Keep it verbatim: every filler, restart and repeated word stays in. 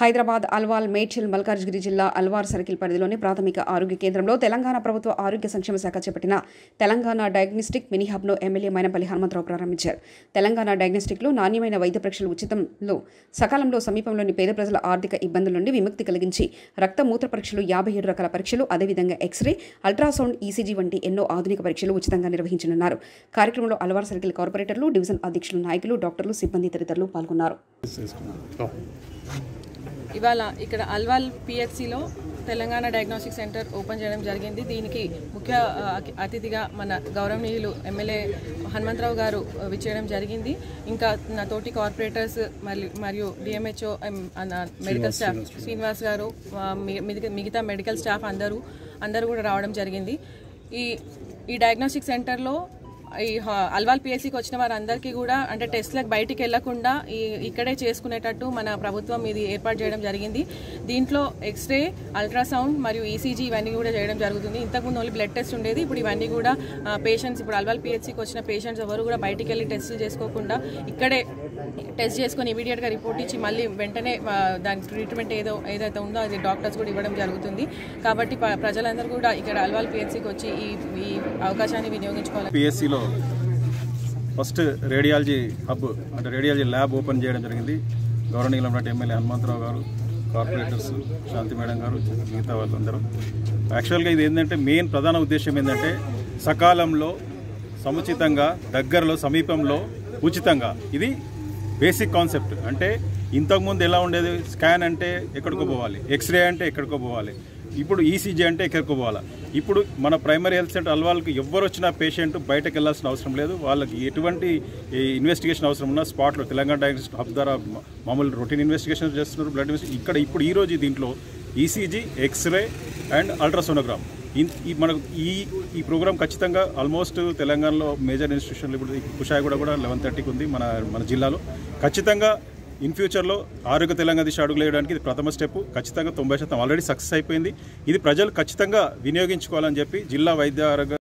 హైదరాబాద్ అల్వాల్ మేడ్చల్ మల్కాజ్గిరి జిల్లా అల్వార్ సర్కిల్ పరిధిలోని ప్రాథమిక ఆరోగ్య కేంద్రంలో తెలంగాణ ప్రభుత్వ ఆరోగ్య సంక్షేమ శాఖ చేపట్టిన తెలంగాణ డయాగ్నోస్టిక్ మినీ హబ్ను ఎమ్మెల్యే మైనంపల్లి హనుమంతరావు ప్రారంభించారు. తెలంగాణ డయాగ్నోస్టిక్లో నాణ్యమైన వైద్య పరీక్షలు ఉచితంలో సకాలంలో సమీపంలోని పేద ప్రజల ఆర్థిక ఇబ్బందుల నుండి విముక్తి కలిగించి రక్త మూత్ర పరీక్షలు యాభై ఏడు రకాల పరీక్షలు అదేవిధంగా ఎక్స్రే, అల్ట్రాసౌండ్, ఈసీజీ వంటి ఎన్నో ఆధునిక పరీక్షలు ఉచితంగా నిర్వహించనున్నారు. కార్యక్రమంలో అల్వార్ సర్కిల్ కార్పొరేటర్లు, డివిజన్ అధ్యక్షులు, నాయకులు, డాక్టర్లు, సిబ్బంది తదితరులు పాల్గొన్నారు. ఇవాళ ఇక్కడ అల్వాల్ పిహెచ్సిలో తెలంగాణ డయాగ్నోస్టిక్ సెంటర్ ఓపెన్ చేయడం జరిగింది. దీనికి ముఖ్య అతిథిగా మన గౌరవనీయులు ఎమ్మెల్యే హనుమంతరావు గారు విచ్చేయడం జరిగింది. ఇంకా నా తోటి కార్పొరేటర్స్ మరియు డిఎంహెచ్ఓ మెడికల్ స్టాఫ్ శ్రీనివాస్ గారు, మిగతా మెడికల్ స్టాఫ్ అందరూ అందరూ కూడా రావడం జరిగింది. ఈ ఈ డయాగ్నోస్టిక్ సెంటర్లో ఈ అల్వాల్ పిహెచ్సికి వచ్చిన వారందరికీ కూడా అంటే టెస్ట్లకు బయటికి వెళ్లకుండా ఈ ఇక్కడే చేసుకునేటట్టు మన ప్రభుత్వం ఇది ఏర్పాటు చేయడం జరిగింది. దీంట్లో ఎక్స్రే, అల్ట్రాసౌండ్ మరియు ఈసీజీ ఇవన్నీ కూడా చేయడం జరుగుతుంది. ఇంతకుముందు ఓన్లీ బ్లడ్ టెస్ట్ ఉండేది. ఇప్పుడు ఇవన్నీ కూడా పేషెంట్స్ ఇప్పుడు అల్వాల్ పిహెచ్సికి వచ్చిన పేషెంట్స్ ఎవరు కూడా బయటికి వెళ్ళి టెస్టులు చేసుకోకుండా ఇక్కడే టెస్ట్ చేసుకొని ఇమీడియట్గా రిపోర్ట్ ఇచ్చి మళ్ళీ వెంటనే దానికి ట్రీట్మెంట్ ఏదో ఏదైతే ఉందో అది డాక్టర్స్ కూడా ఇవ్వడం జరుగుతుంది. కాబట్టి ప్రజలందరూ కూడా ఇక్కడ అల్వాల్ పిహెచ్సికి వచ్చి ఈ ఈ అవకాశాన్ని వినియోగించుకోవాలి. పిహెచ్సిలో ఫస్ట్ రేడియాలజీ హబ్ అంటే రేడియాలజీ ల్యాబ్ ఓపెన్ చేయడం జరిగింది. గౌరవనీయులైన ఎమ్మెల్యే హనుమంతరావు గారు, కార్పొరేటర్స్ శాంతి మేడం గారు, మిగతా వాళ్ళందరూ. యాక్చువల్గా ఇది ఏంటంటే మెయిన్ ప్రధాన ఉద్దేశం ఏంటంటే సకాలంలో, సముచితంగా, దగ్గరలో, సమీపంలో, ఉచితంగా. ఇది బేసిక్ కాన్సెప్ట్. అంటే ఇంతకుముందు ఎలా ఉండేది, స్కాన్ అంటే ఎక్కడికో పోవాలి, ఎక్స్రే అంటే ఎక్కడికో పోవాలి, ఇప్పుడు ఈసీజీ అంటే ఎక్కడికో పోవాలి. ఇప్పుడు మన ప్రైమరీ హెల్త్ సెంటర్ అల్వాల్కి ఎవరు వచ్చినా పేషెంట్ బయటకు వెళ్ళాల్సిన అవసరం లేదు. వాళ్ళకి ఎటువంటి ఇన్వెస్టిగేషన్ అవసరం ఉన్నా స్పాట్లో తెలంగాణ డయాగ్నోస్టిక్ హబ్ ద్వారా మామూలు రొటీన్ ఇన్వెస్టిగేషన్ చేస్తున్నారు. బ్లడ్ ఇన్వెస్టిగేషన్ ఇక్కడ ఇప్పుడు ఈరోజు దీంట్లో ఈసీజీ, ఎక్స్రే అండ్ అల్ట్రాసోనోగ్రామ్ ఈ మనకు ఈ ఈ ప్రోగ్రామ్ ఖచ్చితంగా ఆల్మోస్ట్ తెలంగాణలో మేజర్ ఇన్స్టిట్యూషన్లు ఇప్పుడు కుషాయిగూడ కూడా లెవెన్ థర్టీకి ఉంది మన మన జిల్లాలో. ఖచ్చితంగా ఇన్ ఫ్యూచర్లో ఆరోగ్య తెలంగాణ దిశ అడుగులు వేయడానికి ఇది ప్రథమ స్టెప్. ఖచ్చితంగా తొంభై శాతం ఆల్రెడీ సక్సెస్ అయిపోయింది. ఇది ప్రజలు ఖచ్చితంగా వినియోగించుకోవాలని చెప్పి జిల్లా వైద్య ఆరోగ్య